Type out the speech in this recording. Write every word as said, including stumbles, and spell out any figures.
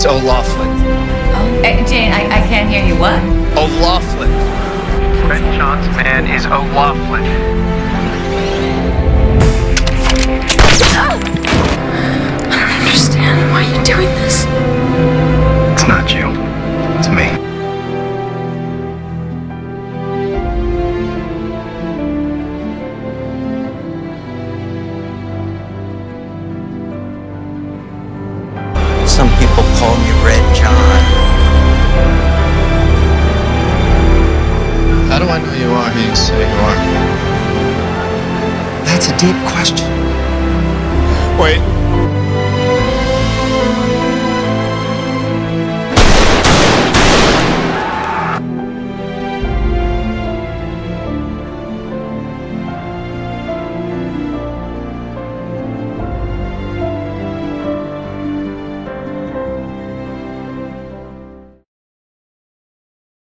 It's O'Laughlin. Oh, uh, Jane, I, I can't hear you. What? O'Laughlin. Red John's man is O'Laughlin. I don't understand why you're doing this. It's not you. It's me. Some people call me Red John. How do I know you are who you say you are? That's a deep question. Wait.